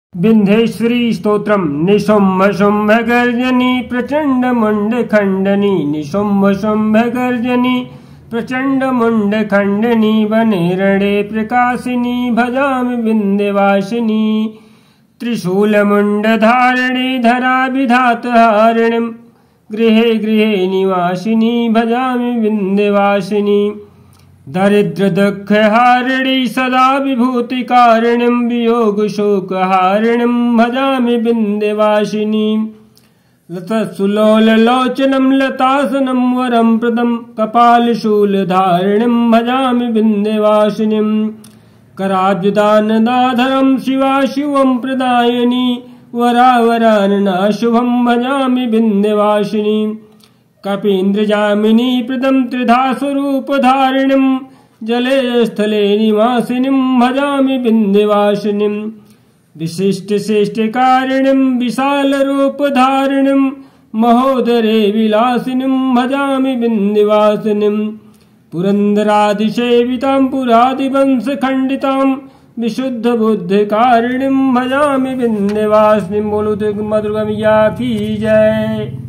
विन्ध्येश्वरी स्तोत्रम् निशुम्भशुम्भगर्जनी प्रचण्डमुण्डखण्डनी निशुम्भशुम्भगर्जनी प्रचण्डमुण्डखण्डनी वने रणे प्रकाशिनी भजामि विन्ध्यवासिनी त्रिशूलमुण्डधारिणी धराभिधातहारिणीं गृहे गृहे निवासिनी भजामि विन्ध्यवासिनी दरिद्रदुःखहारिणी सदा विभूतिकारिणीं वियोगशोकहारिणीं भजामि विन्ध्यवासिनी लतत्सुलोललोचनं लतासनं वरं प्रदं कपालशूलधारिणीं भजामि विन्ध्यवासिनीं कराब्जदानदाधरं शिवाशिवं प्रदायिनी वरावराननाशुभं भजामि विन्ध्यवासिनी कपीन्द्रजामिनी प्रदं त्रिधास्वरूपधारिणीं जले स्थले निवासिनीं भजामि विन्ध्यवासिनीं विशिष्टश्रेष्ठकारिणीं विशालरूपधारिणीं महोदरे विलासिनीं भजामि विन्ध्यवासिनीं पुरन्दरादिसेवितां पुरादिवंशखण्डितां विशुद्धबुद्धिकारिणीं भजामि विन्ध्यवासिनीं। बोलो दुर्गा मैया की जय।